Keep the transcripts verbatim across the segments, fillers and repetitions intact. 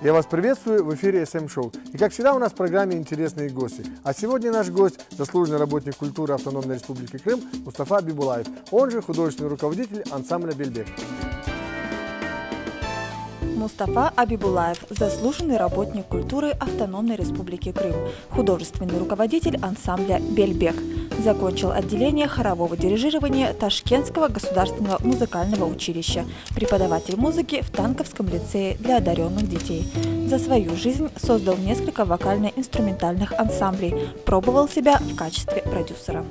Я вас приветствую в эфире эс эм шоу. И как всегда у нас в программе интересные гости. А сегодня наш гость – заслуженный работник культуры Автономной Республики Крым Мустафа Абибулаев, он же художественный руководитель ансамбля «Бельбек». Мустафа Абибулаев, заслуженный работник культуры Автономной Республики Крым, художественный руководитель ансамбля «Бельбек». Закончил отделение хорового дирижирования Ташкентского государственного музыкального училища, преподаватель музыки в Танковском лицее для одаренных детей. За свою жизнь создал несколько вокально-инструментальных ансамблей, пробовал себя в качестве продюсера.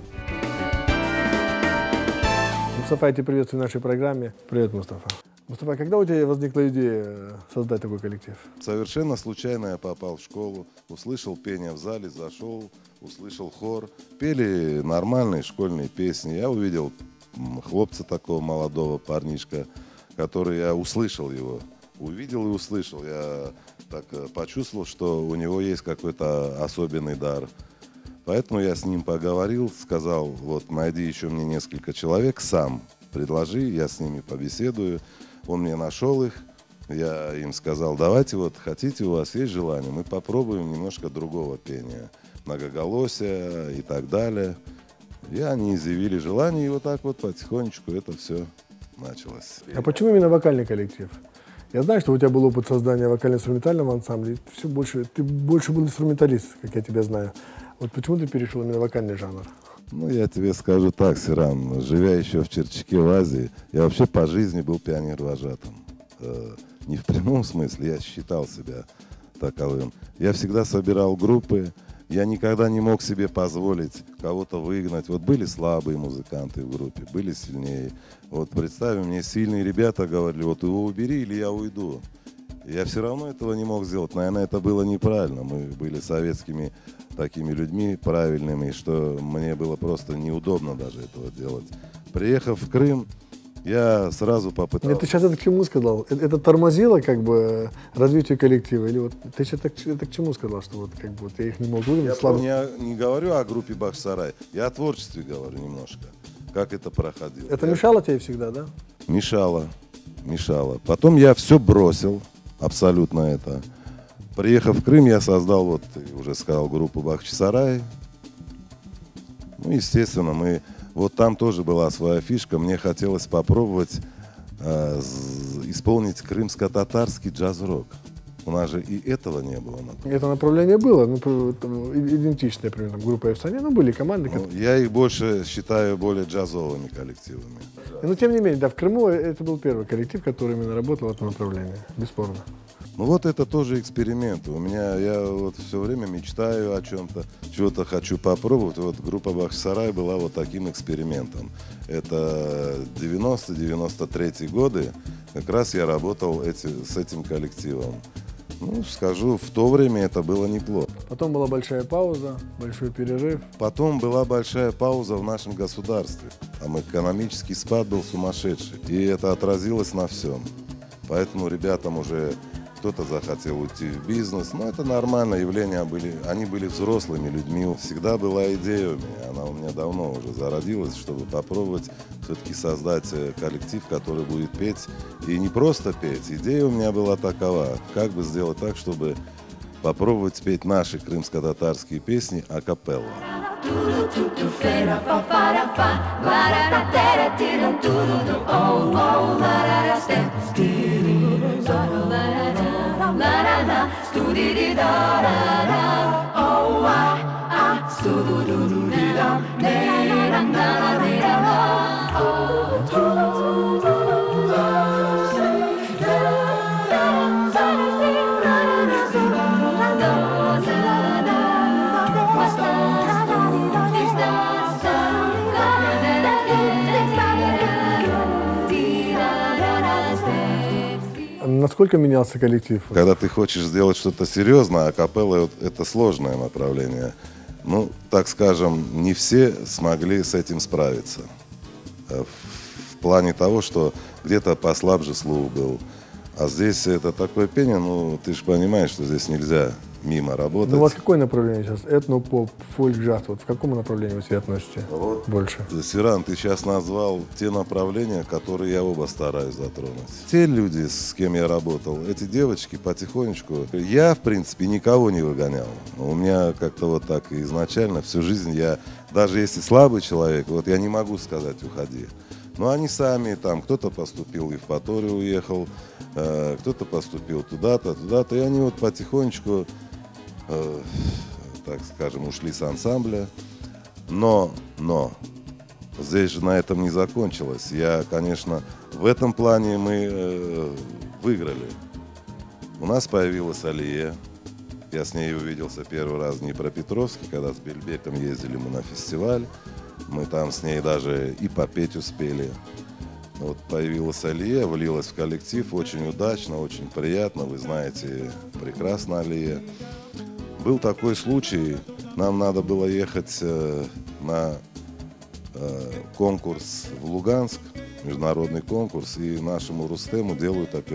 Мустафа, я тебя приветствую в нашей программе. Привет, Мустафа. Мустафа, когда у тебя возникла идея создать такой коллектив? Совершенно случайно я попал в школу, услышал пение в зале, зашел, услышал хор. Пели нормальные школьные песни. Я увидел хлопца такого молодого парнишка, который, я услышал его. Увидел и услышал. Я так почувствовал, что у него есть какой-то особенный дар. Поэтому я с ним поговорил, сказал, вот найди еще мне несколько человек, сам предложи, я с ними побеседую. Он мне нашел их, я им сказал, давайте вот, хотите, у вас есть желание, мы попробуем немножко другого пения, многоголосия и так далее. И они изъявили желание, и вот так вот потихонечку это все началось. А почему именно вокальный коллектив? Я знаю, что у тебя был опыт создания вокально-инструментального ансамбля, все больше, ты больше был инструменталист, как я тебя знаю. Вот почему ты перешел именно в вокальный жанр? Ну, я тебе скажу так, Сиран, живя еще в Черчаке, в Азии, я вообще по жизни был пионер-вожатым. Э, не в прямом смысле, я считал себя таковым. Я всегда собирал группы, я никогда не мог себе позволить кого-то выгнать. Вот были слабые музыканты в группе, были сильнее. Вот представим, мне сильные ребята говорили, вот его убери или я уйду. Я все равно этого не мог сделать. Наверное, это было неправильно. Мы были советскими такими людьми правильными, что мне было просто неудобно даже этого делать. Приехав в Крым, я сразу попытался... Нет, ты сейчас это к чему сказал? Это, это тормозило как бы развитие коллектива? Или вот ты сейчас это, это к чему сказал, что вот как бы вот я их не мог выгнать? Я слабо... не, не говорю о группе Бахчисарай, я о творчестве говорю немножко, как это проходило. Это я... мешало тебе всегда, да? Мешало, мешало. Потом я все бросил, абсолютно это. Приехав в Крым, я создал, вот ты уже сказал, группу Бахчисарай. Ну, естественно, мы... Вот там тоже была своя фишка. Мне хотелось попробовать э, исполнить крымско-татарский джаз-рок. У нас же и этого не было. Например. Это направление было, ну, идентичное, например, группа Евсане, ну, были команды. Ну, которые... Я их больше считаю более джазовыми коллективами. Но тем не менее, да, в Крыму это был первый коллектив, который именно работал в этом направлении, бесспорно. Ну вот это тоже эксперимент. У меня, я вот все время мечтаю о чем-то, чего-то хочу попробовать. Вот группа Бахчисарай была вот таким экспериментом. Это девяносто-девяносто третьи годы, как раз я работал эти, с этим коллективом. Ну, скажу, в то время это было неплохо. Потом была большая пауза, большой перерыв. Потом была большая пауза в нашем государстве. Там экономический спад был сумасшедший. И это отразилось на всем. Поэтому ребятам уже... Кто-то захотел уйти в бизнес, но это нормальное явление, были, они были взрослыми людьми. Всегда была идея у меня, она у меня давно уже зародилась, чтобы попробовать все-таки создать коллектив, который будет петь. И не просто петь, идея у меня была такова, как бы сделать так, чтобы попробовать петь наши крымско-татарские песни акапелла. Насколько менялся коллектив? Когда ты хочешь сделать что-то серьезное, а капелла – это сложное направление. Ну, так скажем, не все смогли с этим справиться. В плане того, что где-то послабже слух был. А здесь это такое пение, ну, ты же понимаешь, что здесь нельзя мимо работать. Ну, у вас какое направление сейчас? Этно-поп, фольк-джаз. Вот в каком направлении вы себя относите Вот. больше? Сиран, ты сейчас назвал те направления, которые я оба стараюсь затронуть. Те люди, с кем я работал, эти девочки потихонечку... Я, в принципе, никого не выгонял. У меня как-то вот так изначально всю жизнь я... Даже если слабый человек, вот я не могу сказать «уходи». Но они сами там, кто-то поступил в Евпаторию, уехал, э, кто-то поступил туда-то, туда-то. И они вот потихонечку, э, так скажем, ушли с ансамбля. Но, но, здесь же на этом не закончилось. Я, конечно, в этом плане мы э, выиграли. У нас появилась Алия. Я с ней увиделся первый раз в Днепропетровске, когда с Бельбеком ездили мы на фестиваль. Мы там с ней даже и попеть успели. Вот появилась Алия, влилась в коллектив, очень удачно, очень приятно. Вы знаете прекрасно Алия. Был такой случай, нам надо было ехать э, на э, конкурс в Луганск, международный конкурс, и нашему Рустему делают операцию.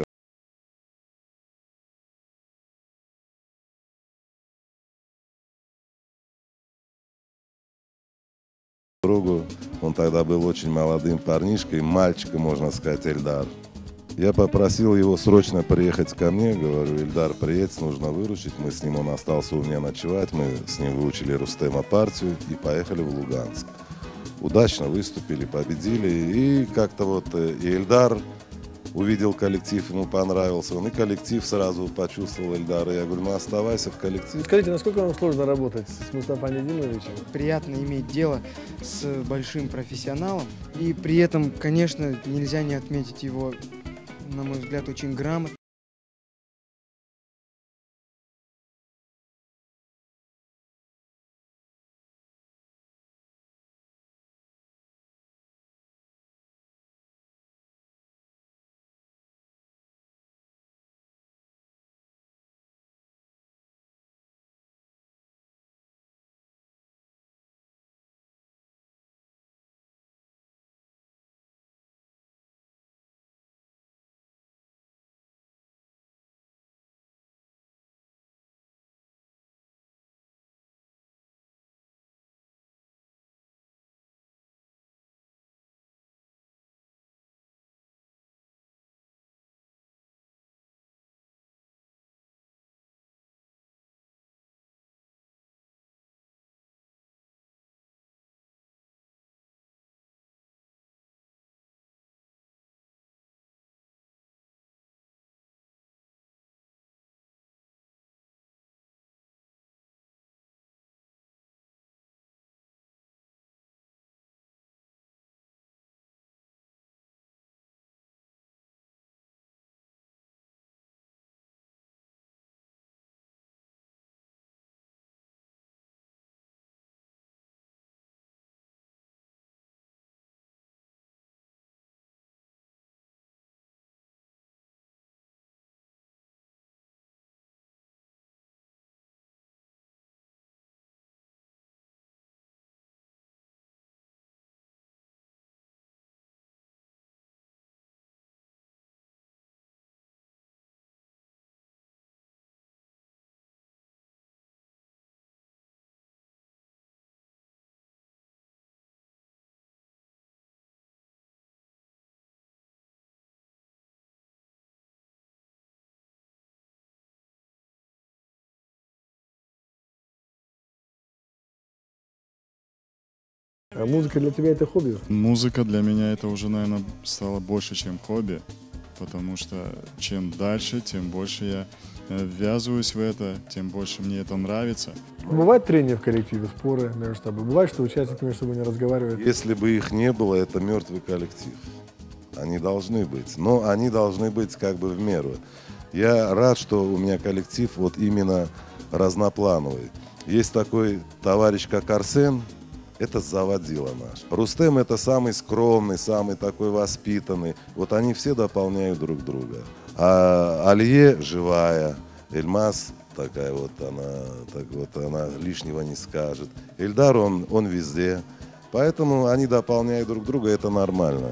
Другу. Он тогда был очень молодым парнишкой, мальчиком, можно сказать, Эльдар. Я попросил его срочно приехать ко мне, говорю, Эльдар, приедь, нужно выручить. Мы с ним, он остался у меня ночевать, мы с ним выучили Рустема партию и поехали в Луганск. Удачно выступили, победили, и как-то вот и Эльдар увидел коллектив, ему понравился, он и коллектив сразу почувствовал Эльдара. Я говорю, ну оставайся в коллективе. Скажите, насколько вам сложно работать с Мустафой Недимовичем? Приятно иметь дело с большим профессионалом. И при этом, конечно, нельзя не отметить его, на мой взгляд, очень грамотно. А музыка для тебя это хобби? Музыка для меня это уже, наверное, стало больше, чем хобби, потому что чем дальше, тем больше я ввязываюсь в это, тем больше мне это нравится. Бывают трения в коллективе, споры между собой? Бывает, что участники между собой не разговаривают? Если бы их не было, это мертвый коллектив. Они должны быть, но они должны быть как бы в меру. Я рад, что у меня коллектив вот именно разноплановый. Есть такой товарищ, как Арсен, это заводила наш. Рустем это самый скромный, самый такой воспитанный. Вот они все дополняют друг друга. А Алие живая, Эльмаз такая вот, она, так вот, она лишнего не скажет. Эльдар, он, он везде. Поэтому они дополняют друг друга, это нормально.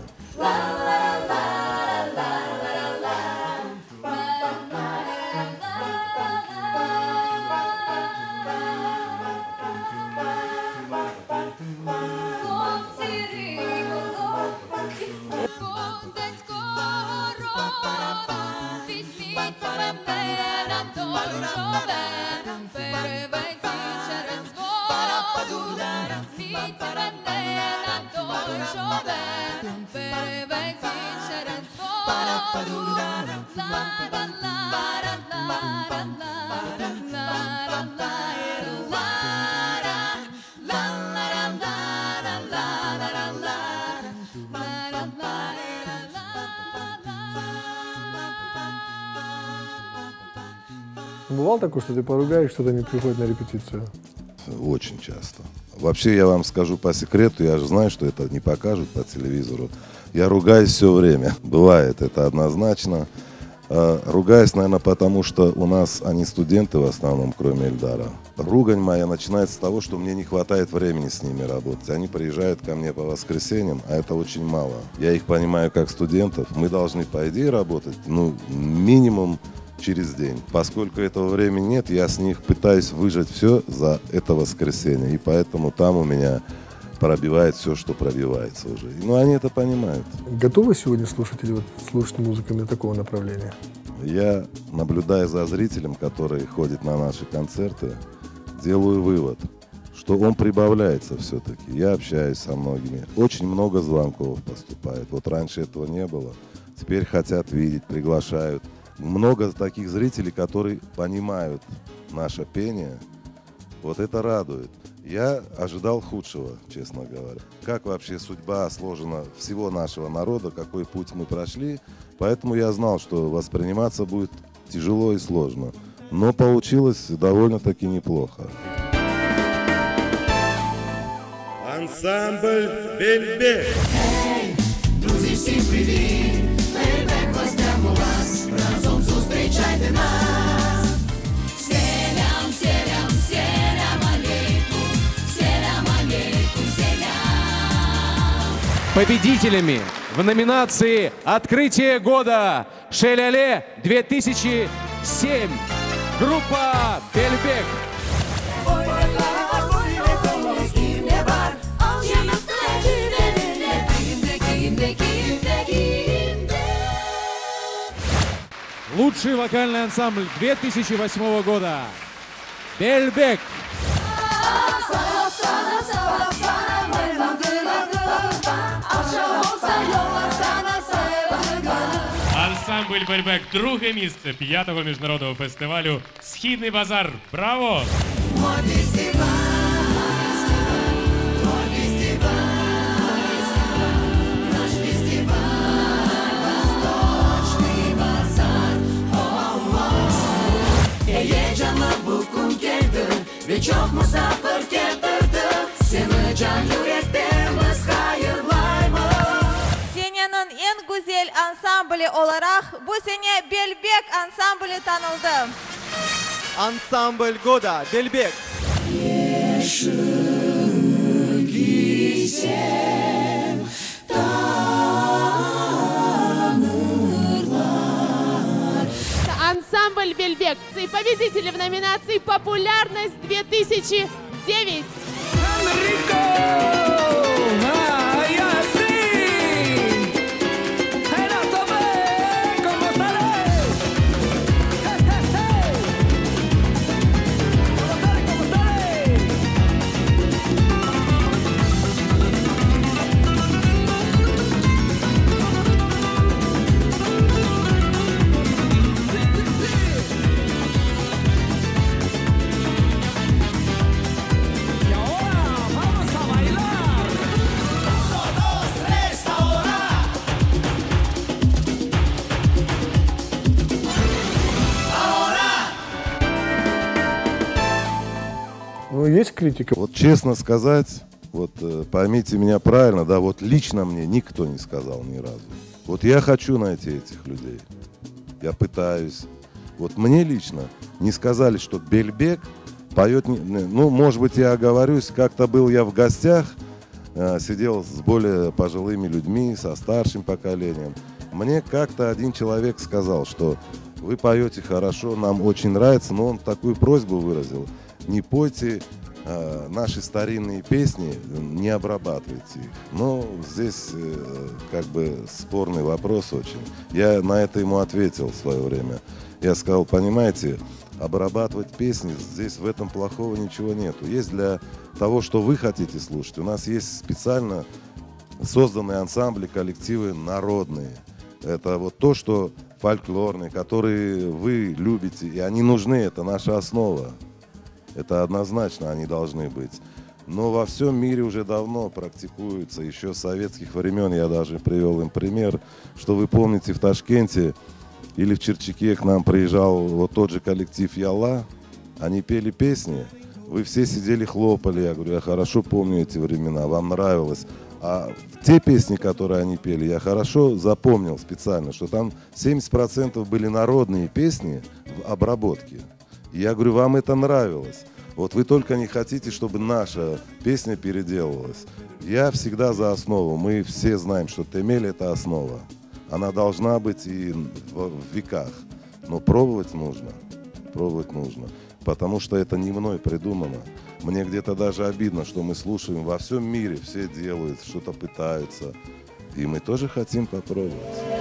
Бывало такое, что ты поругаешь, что-то не приходит на репетицию? Очень часто. Вообще, я вам скажу по секрету, я же знаю, что это не покажут по телевизору. Я ругаюсь все время. Бывает, это однозначно. А, ругаюсь, наверное, потому что у нас они студенты в основном, кроме Эльдара. Ругань моя начинается с того, что мне не хватает времени с ними работать. Они приезжают ко мне по воскресеньям, а это очень мало. Я их понимаю как студентов. Мы должны, по идее, работать, ну, минимум через день. Поскольку этого времени нет, я с них пытаюсь выжать все за это воскресенье. И поэтому там у меня пробивает все, что пробивается уже. Но они это понимают. Готовы сегодня слушатели вот, слушать музыку на такого направления? Я, наблюдая за зрителем, который ходит на наши концерты, делаю вывод, что он прибавляется все-таки. Я общаюсь со многими. Очень много звонков поступает. Вот раньше этого не было. Теперь хотят видеть, приглашают. Много таких зрителей, которые понимают наше пение. Вот это радует. Я ожидал худшего, честно говоря. Как вообще судьба сложена всего нашего народа, какой путь мы прошли. Поэтому я знал, что восприниматься будет тяжело и сложно. Но получилось довольно-таки неплохо. Ансамбль «Бельбек». Hey, друзі, всім привіт! Бельбек гостям у вас, разом зустрічайте нас. Селям, селям, селям алейкум, селям алейкум, селям. Победителями в номинации «Открытие года» Шеляле две тысячи семь. Группа «Бельбек». Лучший вокальный ансамбль две тысячи восьмого года. Бельбек. Ансамбль «Бельбек» – друге місце п'ятого міжнародного фестивалю «Східний базар». Браво! Çok musafir getirdi, seni can yüreklerimiz hayırlayma. Senia'nın en güzel ansambli olarak bu sene Belbek ansambli tanıldı. Ансамбль года «Бельбек». Ансамбль «Бельбек» и победители в номинации «Популярность две тысячи девять». Ну, есть критика? Вот честно сказать, вот э, поймите меня правильно, да, вот лично мне никто не сказал ни разу. Вот я хочу найти этих людей. Я пытаюсь. Вот мне лично не сказали, что Бельбек поет, не, ну, может быть, я оговорюсь, как-то был я в гостях, э, сидел с более пожилыми людьми, со старшим поколением. Мне как-то один человек сказал, что вы поете хорошо, нам очень нравится, но он такую просьбу выразил: не пойте э, наши старинные песни, не обрабатывайте их. Но здесь э, как бы спорный вопрос очень. Я на это ему ответил в свое время. Я сказал, понимаете, обрабатывать песни, здесь в этом плохого ничего нету. Есть для того, что вы хотите слушать. У нас есть специально созданные ансамбли, коллективы народные. Это вот то, что фольклорные, которые вы любите, и они нужны, это наша основа. Это однозначно они должны быть. Но во всем мире уже давно практикуется, еще с советских времен, я даже привел им пример, что вы помните, в Ташкенте или в Черчике к нам приезжал вот тот же коллектив Ялла, они пели песни, вы все сидели, хлопали, я говорю, я хорошо помню эти времена, вам нравилось. А те песни, которые они пели, я хорошо запомнил специально, что там семьдесят процентов были народные песни в обработке. И я говорю, вам это нравилось. Вот вы только не хотите, чтобы наша песня переделывалась. Я всегда за основу. Мы все знаем, что темель – это основа. Она должна быть и в веках. Но пробовать нужно. Пробовать нужно. Потому что это не мной придумано. Мне где-то даже обидно, что мы слушаем во всем мире. Все делают, что-то пытаются. И мы тоже хотим попробовать.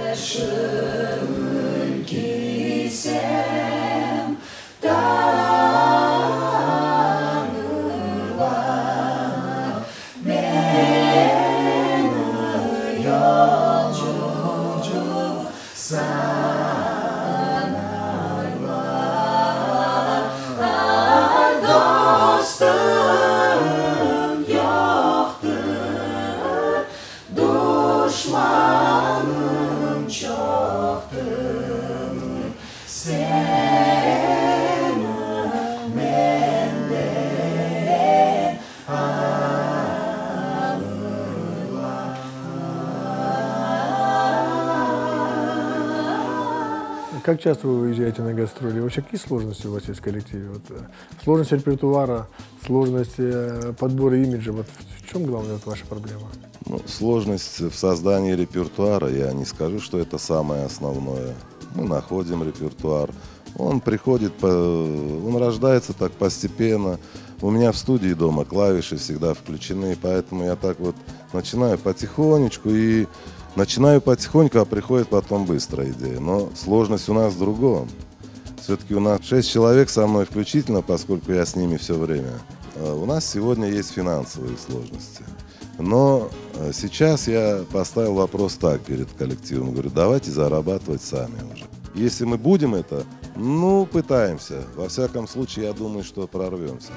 Как часто вы выезжаете на гастроли? Вообще, какие сложности у вас есть в коллективе? Вот, сложность репертуара, сложность подбора имиджа. Вот в чем главная вот ваша проблема? Ну, сложность в создании репертуара, я не скажу, что это самое основное. Мы находим репертуар. Он приходит, по, он рождается так постепенно. У меня в студии дома клавиши всегда включены, поэтому я так вот начинаю потихонечку и начинаю потихоньку, а приходит потом быстрая идея. Но сложность у нас в другом. Все-таки у нас шесть человек со мной включительно, поскольку я с ними все время. У нас сегодня есть финансовые сложности. Но сейчас я поставил вопрос так перед коллективом. Говорю, давайте зарабатывать сами уже. Если мы будем это, ну, пытаемся. Во всяком случае, я думаю, что прорвемся.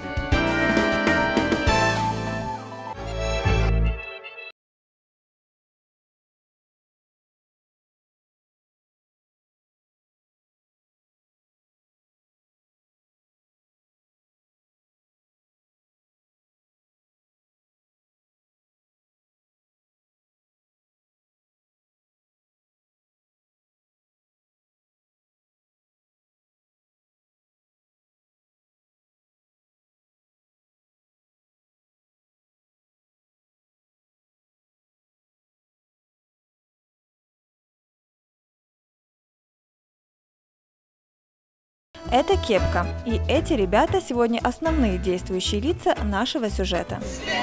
Это Кепка, и эти ребята сегодня основные действующие лица нашего сюжета.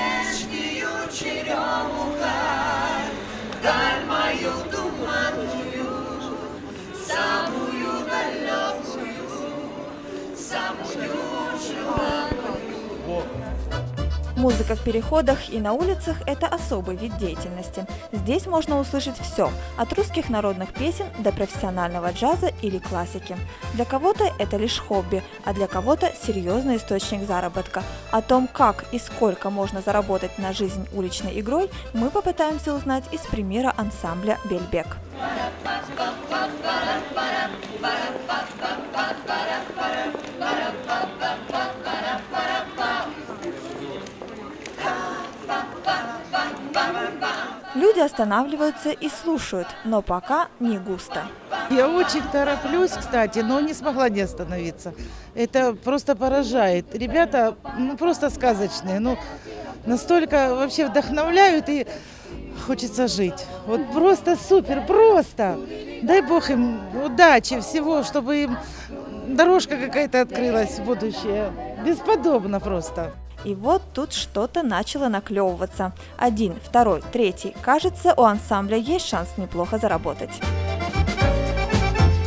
Музыка в переходах и на улицах – это особый вид деятельности. Здесь можно услышать все – от русских народных песен до профессионального джаза или классики. Для кого-то это лишь хобби, а для кого-то серьезный источник заработка. О том, как и сколько можно заработать на жизнь уличной игрой, мы попытаемся узнать из примера ансамбля «Бельбек». Люди останавливаются и слушают, но пока не густо. Я очень тороплюсь, кстати, но не смогла не остановиться. Это просто поражает. Ребята, ну, просто сказочные, ну, настолько вообще вдохновляют и хочется жить. Вот просто супер, просто. Дай Бог им удачи, всего, чтобы им дорожка какая-то открылась в будущее. Бесподобно просто. И вот тут что-то начало наклевываться. Один, второй, третий. Кажется, у ансамбля есть шанс неплохо заработать.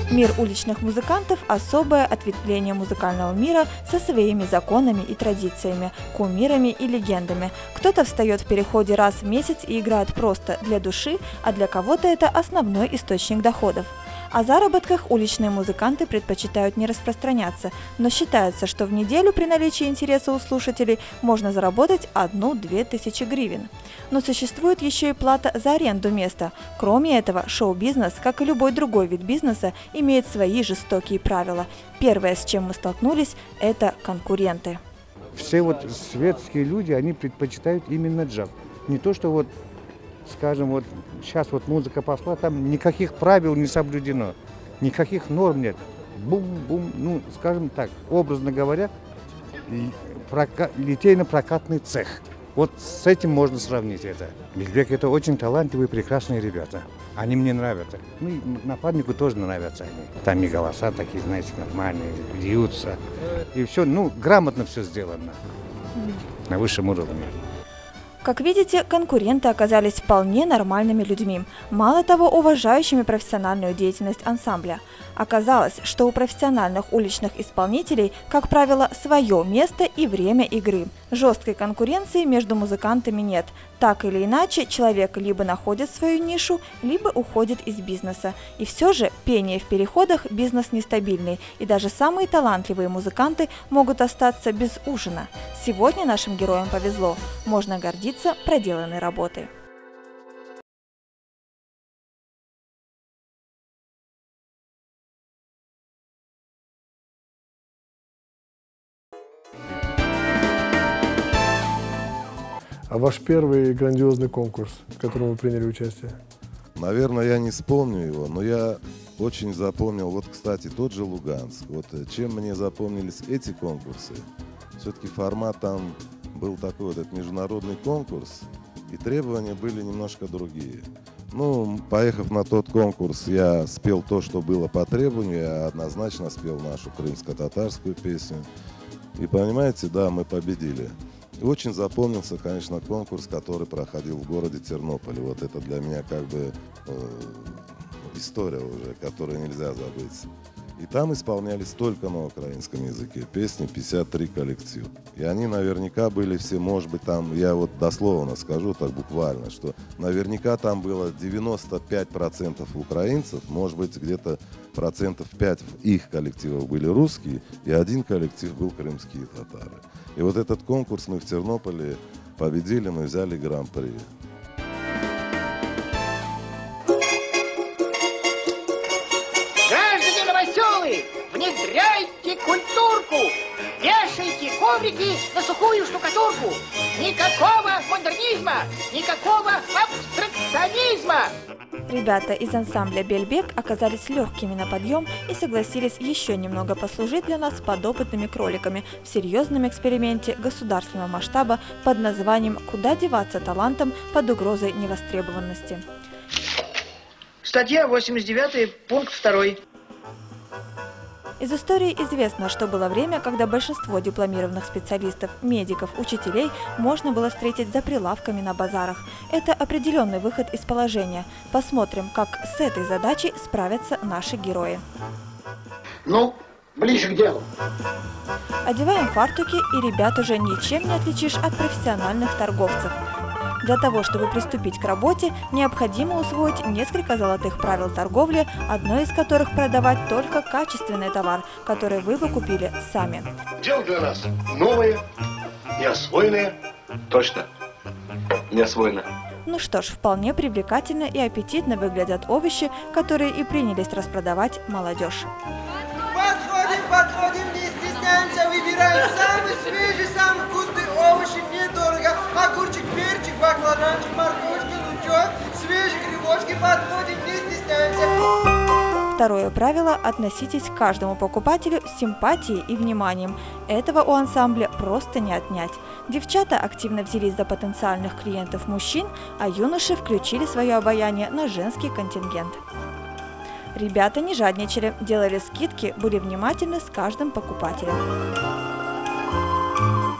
Мир уличных музыкантов – особое ответвление музыкального мира со своими законами и традициями, кумирами и легендами. Кто-то встает в переходе раз в месяц и играет просто для души, а для кого-то это основной источник доходов. О заработках уличные музыканты предпочитают не распространяться, но считается, что в неделю при наличии интереса у слушателей можно заработать одну-две тысячи гривен. Но существует еще и плата за аренду места. Кроме этого, шоу-бизнес, как и любой другой вид бизнеса, имеет свои жестокие правила. Первое, с чем мы столкнулись, это конкуренты. Все вот светские люди, они предпочитают именно джаз. Не то, что вот, скажем, вот сейчас вот музыка пошла, там никаких правил не соблюдено, никаких норм нет. Бум-бум, ну, скажем так, образно говоря, прока- литейно-прокатный цех. Вот с этим можно сравнить это. Бельбек — это очень талантливые, прекрасные ребята. Они мне нравятся. Ну и напарнику тоже нравятся они. Там и голоса такие, знаете, нормальные, льются. И все, ну, грамотно все сделано. На высшем уровне. Как видите, конкуренты оказались вполне нормальными людьми, мало того, уважающими профессиональную деятельность ансамбля. Оказалось, что у профессиональных уличных исполнителей, как правило, свое место и время игры. Жесткой конкуренции между музыкантами нет. Так или иначе, человек либо находит свою нишу, либо уходит из бизнеса. И все же пение в переходах – бизнес нестабильный, и даже самые талантливые музыканты могут остаться без ужина. Сегодня нашим героям повезло. Можно гордиться проделанной работой. А ваш первый грандиозный конкурс, в котором вы приняли участие? Наверное, я не вспомню его, но я очень запомнил, вот, кстати, тот же Луганск. Вот чем мне запомнились эти конкурсы, все-таки формат там был такой вот, этот международный конкурс, и требования были немножко другие. Ну, поехав на тот конкурс, я спел то, что было по требованию, я однозначно спел нашу крымско-татарскую песню. И понимаете, да, мы победили. И очень запомнился, конечно, конкурс, который проходил в городе Тернополе. Вот это для меня как бы э, история уже, которую нельзя забыть. И там исполнялись только на украинском языке песни пятьдесят три коллектива. И они наверняка были все, может быть, там, я вот дословно скажу, так буквально, что наверняка там было девяносто пять процентов украинцев, может быть, где-то процентов пять их коллективов были русские, и один коллектив был крымские татары. И вот этот конкурс мы в Тернополе победили, мы взяли гран-при. Граждане новоселы, внедряйте культурку, вешайте коврики на сухую штукатурку. Никакого модернизма, никакого абстракционизма. Ребята из ансамбля «Бельбек» оказались легкими на подъем и согласились еще немного послужить для нас подопытными кроликами в серьезном эксперименте государственного масштаба под названием «Куда деваться талантам под угрозой невостребованности». Статья восемьдесят девять, пункт второй. Из истории известно, что было время, когда большинство дипломированных специалистов, медиков, учителей можно было встретить за прилавками на базарах. Это определенный выход из положения. Посмотрим, как с этой задачей справятся наши герои. Ну, ближе к делу. Одеваем фартуки, и ребят уже ничем не отличишь от профессиональных торговцев. Для того, чтобы приступить к работе, необходимо усвоить несколько золотых правил торговли, одно из которых продавать только качественный товар, который вы бы купили сами. Дело для нас новое, неосвоенное. Точно, неосвоенное. Ну что ж, вполне привлекательно и аппетитно выглядят овощи, которые и принялись распродавать молодежь. Подходим, подходим, не стесняемся, выбираем самый свежий, самый вкусный овощи, недорого. Огурчик, перчик, баклажанчик, морковочка, лучок, свежие грибочки, подходим, не стесняемся. Второе правило – относитесь к каждому покупателю с симпатией и вниманием. Этого у ансамбля просто не отнять. Девчата активно взялись за потенциальных клиентов мужчин, а юноши включили свое обаяние на женский контингент. Ребята не жадничали, делали скидки, были внимательны с каждым покупателем.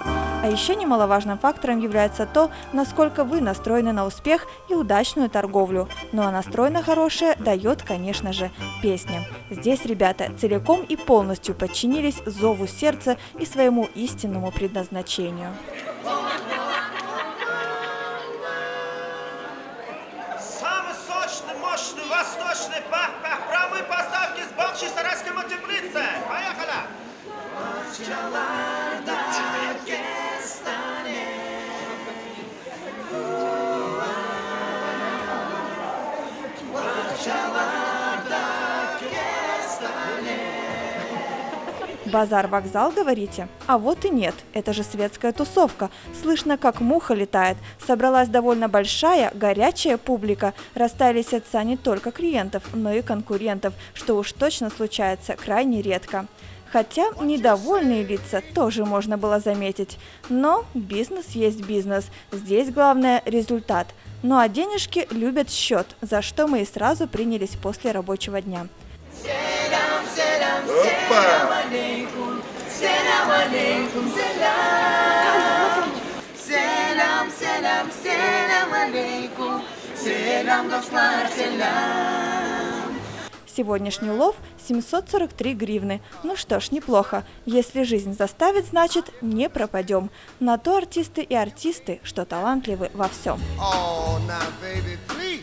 А еще немаловажным фактором является то, насколько вы настроены на успех и удачную торговлю. Ну а настрой на хорошее дает, конечно же, песня. Здесь ребята целиком и полностью подчинились зову сердца и своему истинному предназначению. Самый сочный, мощный, восточный пах-пах. Прямые поставки с бывшей сарайской теплицы. Поехали! Базар-вокзал, говорите? А вот и нет, это же светская тусовка. Слышно, как муха летает. Собралась довольно большая, горячая публика. Растаяли сердца не только клиентов, но и конкурентов, что уж точно случается крайне редко. Хотя недовольные лица тоже можно было заметить. Но бизнес есть бизнес. Здесь главное – результат. Ну а денежки любят счет, за что мы и сразу принялись после рабочего дня. Selam, selam, selam aleykum. Selam aleykum, selam. Selam, selam, selam aleykum. Selam, dostlar, selam. Сегодняшний улов – семьсот сорок три гривны. Ну что ж, неплохо. Если жизнь заставит, значит, не пропадем. На то артисты и артисты, что талантливы во всем. Oh, now, baby, please.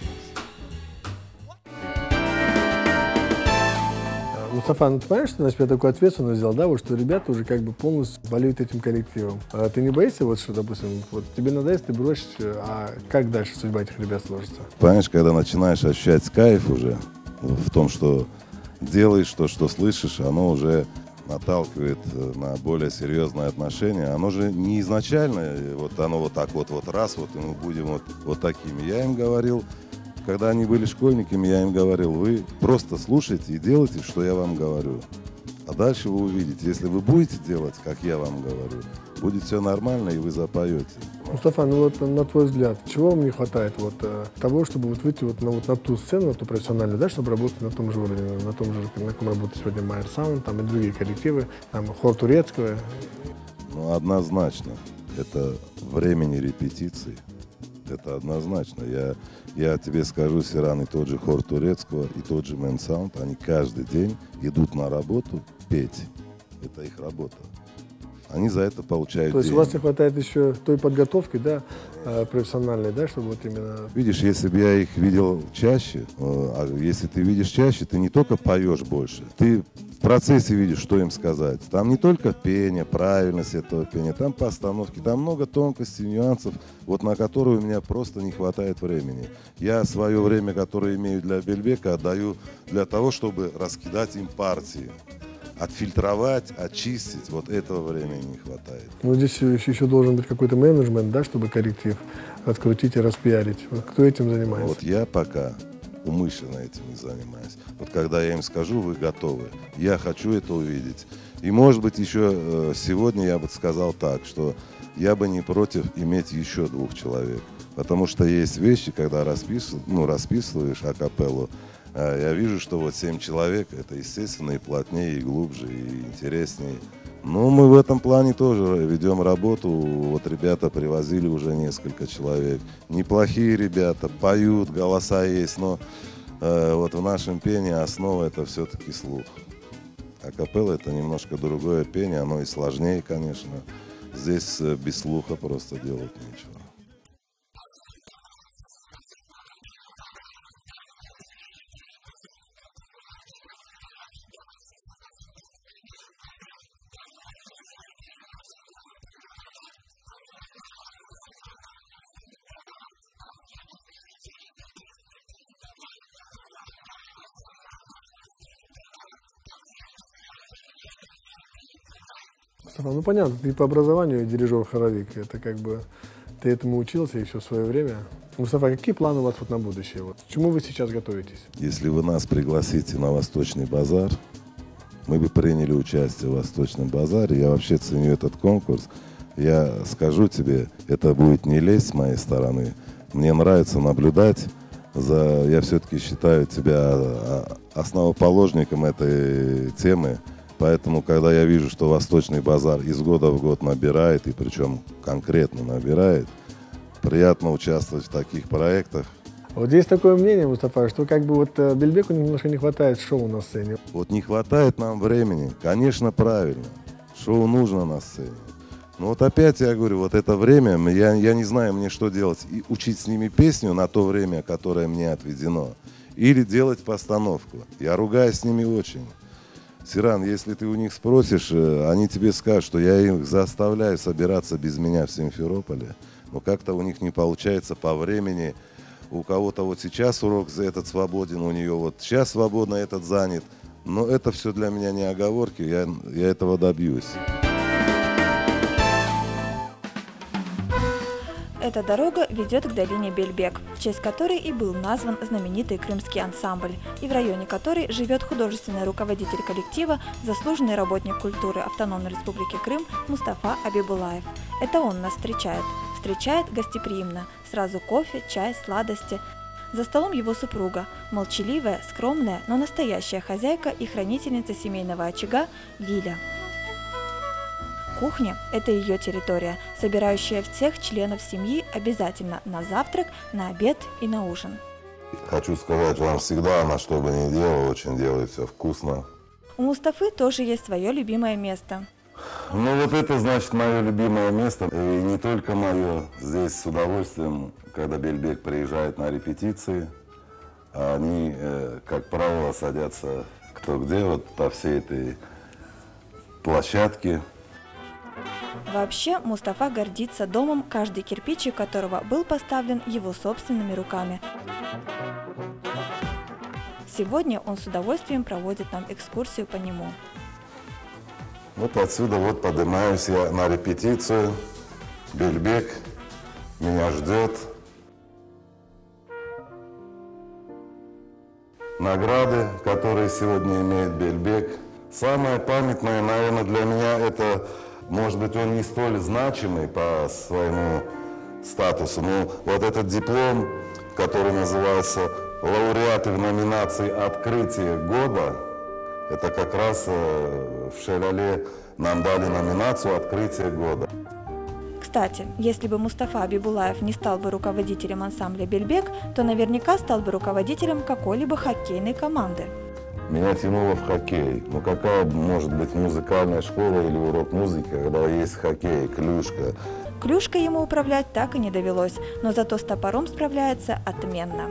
Мустафа, ну ты понимаешь, что ты на себя такую ответственность взял, да, вот что ребята уже как бы полностью болеют этим коллективом. А ты не боишься, вот что, допустим, вот тебе надоест, ты бросишь, а как дальше судьба этих ребят сложится? Понимаешь, когда начинаешь ощущать кайф уже в том, что делаешь, то, что слышишь, оно уже наталкивает на более серьезные отношения. Оно же не изначально, вот оно вот так вот, вот раз, вот и мы будем вот, вот такими. Я им говорил, когда они были школьниками, я им говорил, вы просто слушайте и делайте, что я вам говорю. А дальше вы увидите, если вы будете делать, как я вам говорю, будет все нормально, и вы запоете. Мустафа, ну вот на твой взгляд, чего вам не хватает вот того, чтобы вот выйти вот на, вот на ту сцену, на ту профессиональную, да, чтобы работать на том же уровне, на том же, на каком работает сегодня Майер Саунд, там и другие коллективы, там хор турецкого? Ну, однозначно, это времени репетиций. Это однозначно. Я, я тебе скажу, Сиран, и тот же хор турецкого, и тот же Мэн Саунд, они каждый день идут на работу петь. Это их работа. Они за это получают То есть деньги. у вас не хватает еще той подготовки, да, профессиональной, да, чтобы вот именно... Видишь, если бы я их видел чаще, а если ты видишь чаще, ты не только поешь больше, ты в процессе видишь, что им сказать. Там не только пение, правильность этого пения, там постановки, там много тонкостей, нюансов, вот на которые у меня просто не хватает времени. Я свое время, которое имею для Бельбека, отдаю для того, чтобы раскидать им партии. Отфильтровать, очистить, вот этого времени не хватает. Ну, здесь еще, еще должен быть какой-то менеджмент, да, чтобы коллектив раскрутить и распиарить. Вот кто этим занимается? Вот я пока умышленно этим не занимаюсь. Вот когда я им скажу, вы готовы, я хочу это увидеть. И, может быть, еще сегодня я бы сказал так, что я бы не против иметь еще двух человек. Потому что есть вещи, когда расписываешь, ну, расписываешь акапеллу, я вижу, что вот семь человек, это, естественно, и плотнее, и глубже, и интереснее. Но мы в этом плане тоже ведем работу. Вот ребята привозили уже несколько человек. Неплохие ребята, поют, голоса есть, но э, вот в нашем пении основа это все-таки слух. А капелла это немножко другое пение, оно и сложнее, конечно. Здесь без слуха просто делать нечего. Ну понятно, ты по образованию дирижер-хоровик, это как бы ты этому учился еще в свое время. Мустафа, какие планы у вас вот на будущее? Вот, к чему вы сейчас готовитесь? Если вы нас пригласите на Восточный базар, мы бы приняли участие в Восточном базаре. Я вообще ценю этот конкурс. Я скажу тебе, это будет не лезть с моей стороны. Мне нравится наблюдать за... Я все-таки считаю тебя основоположником этой темы. Поэтому, когда я вижу, что Восточный базар из года в год набирает, и причем конкретно набирает, приятно участвовать в таких проектах. Вот есть такое мнение, Мустафа, что как бы вот Бельбеку немножко не хватает шоу на сцене. Вот не хватает нам времени. Конечно, правильно. Шоу нужно на сцене. Но вот опять я говорю, вот это время, я, я не знаю, мне что делать. И учить с ними песню на то время, которое мне отведено. Или делать постановку. Я ругаюсь с ними очень. Сиран, если ты у них спросишь, они тебе скажут, что я их заставляю собираться без меня в Симферополе. Но как-то у них не получается по времени. У кого-то вот сейчас урок за этот свободен, у нее вот сейчас свободно, этот занят. Но это все для меня не оговорки, я, я этого добьюсь. Эта дорога ведет к долине Бельбек, в честь которой и был назван знаменитый крымский ансамбль, и в районе которой живет художественный руководитель коллектива, заслуженный работник культуры Автономной Республики Крым Мустафа Абибулаев. Это он нас встречает. Встречает гостеприимно. Сразу кофе, чай, сладости. За столом его супруга, молчаливая, скромная, но настоящая хозяйка и хранительница семейного очага Лиля. Кухня – это ее территория, собирающая всех членов семьи обязательно на завтрак, на обед и на ужин. Хочу сказать вам всегда, она что бы ни делала, очень делает все вкусно. У Мустафы тоже есть свое любимое место. Ну вот это значит мое любимое место. И не только мое. Здесь с удовольствием, когда Бельбек приезжает на репетиции, они, как правило, садятся кто где, вот по всей этой площадке. Вообще, Мустафа гордится домом, каждый кирпичик которого был поставлен его собственными руками. Сегодня он с удовольствием проводит нам экскурсию по нему. Вот отсюда вот поднимаюсь я на репетицию. Бельбек меня ждет. Награды, которые сегодня имеет Бельбек. Самое памятное, наверное, для меня это, может быть, он не столь значимый по своему статусу, но вот этот диплом, который называется «Лауреаты в номинации «Открытие года», это как раз в Шеляле нам дали номинацию «Открытие года». Кстати, если бы Мустафа Абибулаев не стал бы руководителем ансамбля «Бельбек», то наверняка стал бы руководителем какой-либо хоккейной команды. Меня тянуло в хоккей. Ну какая может быть музыкальная школа или урок музыки, когда есть хоккей, клюшка? Клюшкой ему управлять так и не довелось, но зато с топором справляется отменно.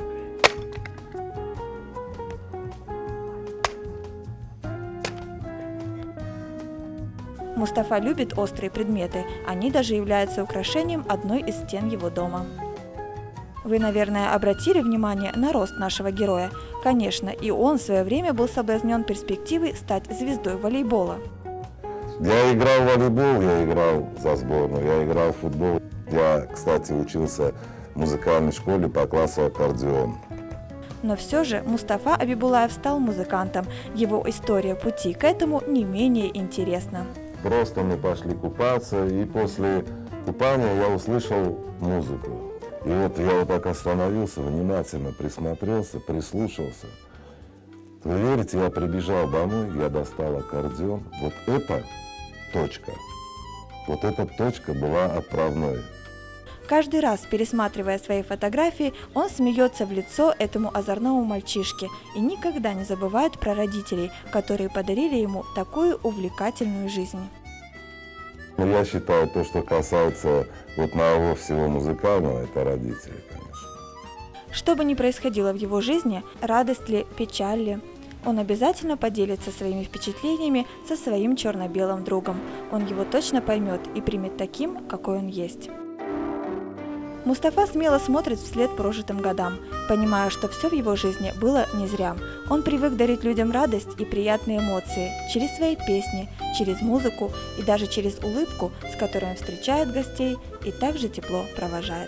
Мустафа любит острые предметы, они даже являются украшением одной из стен его дома. Вы, наверное, обратили внимание на рост нашего героя. Конечно, и он в свое время был соблазнен перспективой стать звездой волейбола. Я играл в волейбол, я играл за сборную, я играл в футбол. Я, кстати, учился в музыкальной школе по классу аккордеон. Но все же Мустафа Абибулаев стал музыкантом. Его история пути к этому не менее интересна. Просто мы пошли купаться, и после купания я услышал музыку. И вот я вот так остановился, внимательно присмотрелся, прислушался. Вы верите, я прибежал домой, я достал аккордеон. Вот эта точка, вот эта точка была отправной. Каждый раз, пересматривая свои фотографии, он смеется в лицо этому озорному мальчишке и никогда не забывает про родителей, которые подарили ему такую увлекательную жизнь. Я считаю, то, что касается вот моего всего музыкального, это родители, конечно. Что бы ни происходило в его жизни, радость ли, печаль ли, он обязательно поделится своими впечатлениями со своим черно-белым другом. Он его точно поймет и примет таким, какой он есть. Мустафа смело смотрит вслед прожитым годам, понимая, что все в его жизни было не зря. Он привык дарить людям радость и приятные эмоции через свои песни, через музыку и даже через улыбку, с которой он встречает гостей и также тепло провожает.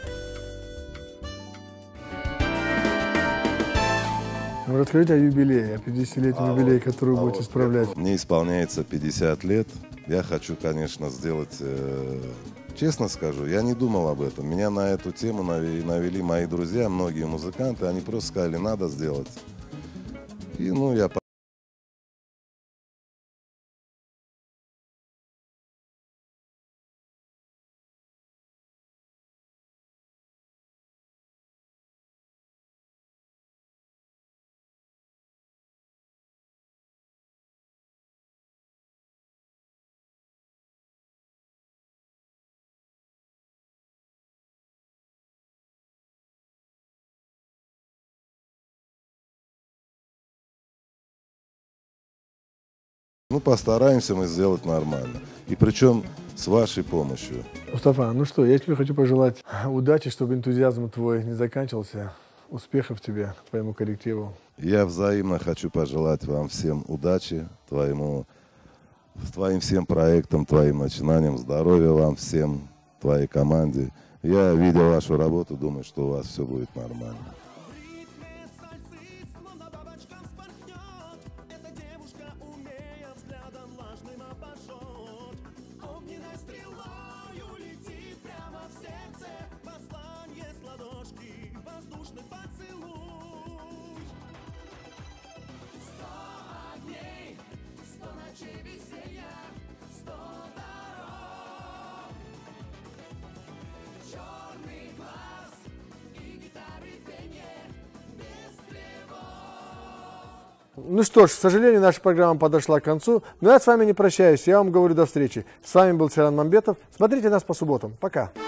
Ну, расскажите о юбилее, о пятидесятилетнем а юбилее, вот, который вы а будете вот справлять. Мне исполняется пятьдесят лет. Я хочу, конечно, сделать... Э Честно скажу, я не думал об этом. Меня на эту тему навели мои друзья, многие музыканты. Они просто сказали, надо сделать. И ну я Ну, постараемся мы сделать нормально. И причем с вашей помощью. Мустафа, ну что, я тебе хочу пожелать удачи, чтобы энтузиазм твой не заканчивался. Успехов тебе, твоему коллективу. Я взаимно хочу пожелать вам всем удачи, твоему, твоим всем проектам, твоим начинаниям, здоровья вам всем, твоей команде. Я видел вашу работу, думаю, что у вас все будет нормально. Ну что ж, к сожалению, наша программа подошла к концу, но я с вами не прощаюсь, я вам говорю до встречи. С вами был Сейран Мамбетов, смотрите нас по субботам, пока.